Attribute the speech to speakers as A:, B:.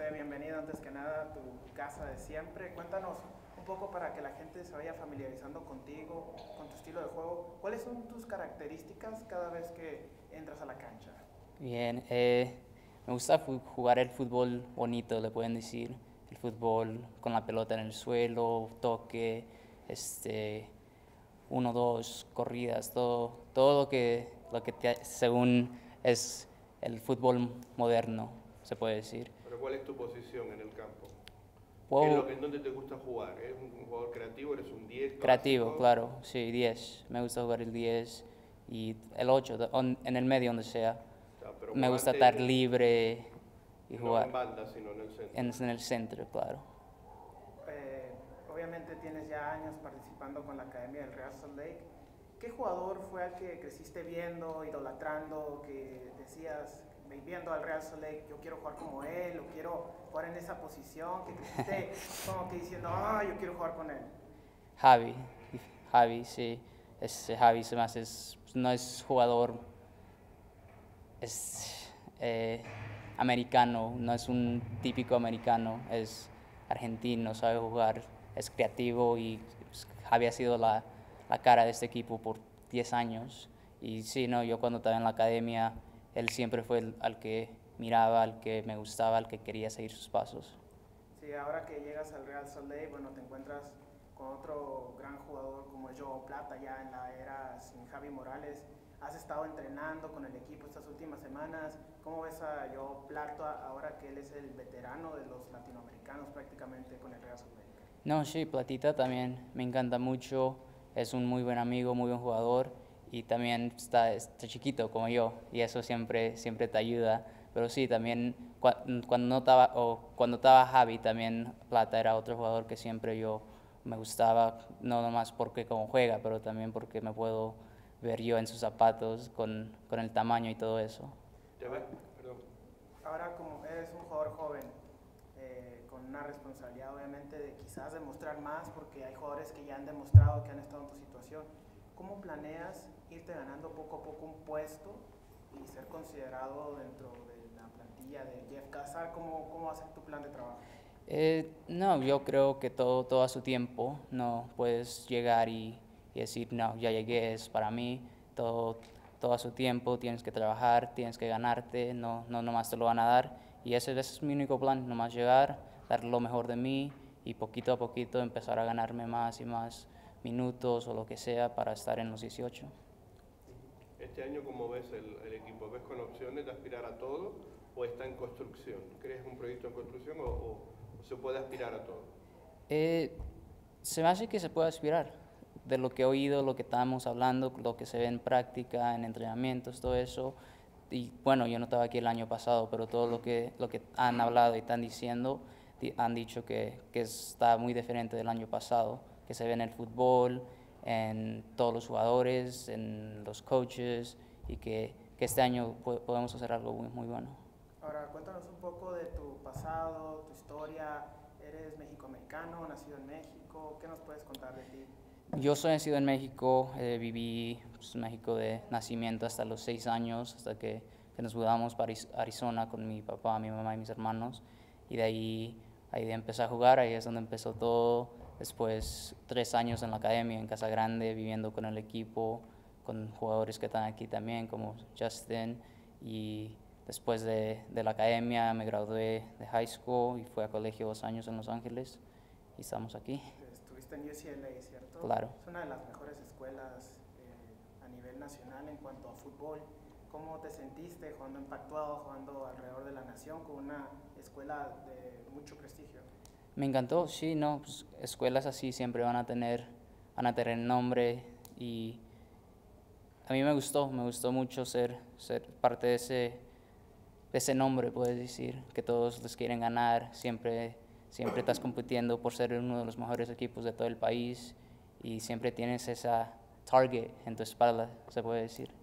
A: José, bienvenido antes que nada a tu casa de siempre. Cuéntanos un poco para que la gente se vaya familiarizando contigo, con tu estilo de juego. ¿Cuáles son tus características cada vez que entras a la cancha?
B: Bien, me gusta jugar el fútbol bonito, le pueden decir. El fútbol con la pelota en el suelo, toque, este, uno, dos, corridas, todo según es el fútbol moderno, se puede decir.
C: Pero ¿cuál es tu posición en el campo?
B: Puedo,
C: ¿En dónde te gusta jugar? ¿Eres un jugador creativo? ¿Eres un 10
B: creativo,
C: clásico?
B: claro, sí, 10. Me gusta jugar el 10 y el 8, en el medio, donde sea.
C: O sea, pero
B: Me gusta estar
C: volante
B: libre y
C: no en
B: jugar
C: banda, sino en el centro.
B: en el centro, claro.
A: Obviamente tienes ya años participando con la Academia del Real Salt Lake. ¿Qué jugador fue al que creciste viendo, idolatrando, que decías, viendo al Real Salt Lake, yo quiero jugar como él, o quiero jugar en esa posición, que creciste como que diciendo, yo quiero jugar con él?
B: Javi, Javi, sí. Javi no es jugador, es americano, no es un típico americano, es argentino, sabe jugar, es creativo y pues, Javi ha sido la cara de este equipo por 10 años. Y sí, no, yo cuando estaba en la academia, él siempre fue al que miraba, al que me gustaba, al que quería seguir sus pasos.
A: Sí, ahora que llegas al Real Salt Lake, bueno, te encuentras con otro gran jugador como Joe Plata ya en la era sin Javi Morales. Has estado entrenando con el equipo estas últimas semanas. ¿Cómo ves a Joe Plata ahora que él es el veterano de los latinoamericanos prácticamente con el Real Salt Lake?
B: No, sí, Platita también me encanta mucho, es un muy buen amigo, muy buen jugador y también está chiquito como yo y eso siempre te ayuda. Pero sí, también cuando no estaba, o cuando estaba Javi, también Plata era otro jugador que siempre yo me gustaba, no nomás porque como juega, pero también porque me puedo ver yo en sus zapatos con el tamaño y todo eso.
C: ¿Te ves? Perdón.
A: Ahora como eres un jugador joven, con una responsabilidad obviamente de quizás demostrar más, porque hay jugadores que ya han demostrado que han estado en tu situación, ¿cómo planeas irte ganando poco a poco un puesto y ser considerado dentro de la plantilla de Jeff Cassar? ¿Cómo va a ser tu plan de trabajo?
B: No, yo creo que todo a su tiempo, no puedes llegar y decir, no, ya llegué, es para mí, todo a su tiempo, tienes que trabajar, tienes que ganarte, no nomás te lo van a dar. Y ese es mi único plan, nomás llegar, dar lo mejor de mí y poquito a poquito empezar a ganarme más y más minutos o lo que sea para estar en los 18.
C: Este año, ¿cómo ves el equipo? ¿Ves con opciones de aspirar a todo o está en construcción? ¿Crees un proyecto en construcción o se puede aspirar a todo?
B: Se me hace que se puede aspirar. De lo que he oído, lo que estábamos hablando, lo que se ve en práctica, en entrenamientos, todo eso. Y bueno, yo no estaba aquí el año pasado, pero todo lo que han hablado y están diciendo, han dicho que está muy diferente del año pasado, que se ve en el fútbol, en todos los jugadores, en los coaches, y que este año podemos hacer algo muy bueno.
A: Ahora, cuéntanos un poco de tu pasado, tu historia. ¿Eres mexicoamericano, nacido en México? ¿Qué nos puedes contar de ti?
B: Yo soy nacido en México, viví pues, en México de nacimiento hasta los 6 años, hasta que nos mudamos para Arizona con mi papá, mi mamá y mis hermanos. Y ahí empecé a jugar, ahí es donde empezó todo. Después 3 años en la academia, en Casa Grande, viviendo con el equipo, con jugadores que están aquí también, como Justin. Y después de la academia me gradué de high school y fui a colegio 2 años en Los Ángeles y estamos aquí.
A: Estuviste en UCLA, ¿cierto?
B: Claro.
A: Es una de las mejores escuelas a nivel nacional en cuanto a fútbol. ¿Cómo te sentiste jugando en Pac-12, jugando alrededor de la nación con una escuela de mucho prestigio?
B: Me encantó, sí, no, pues, escuelas así siempre van a tener nombre y a mí me gustó mucho ser parte de ese nombre, puedes decir, que todos les quieren ganar, siempre estás compitiendo por ser uno de los mejores equipos de todo el país y siempre tienes esa target en tu espalda, se puede decir.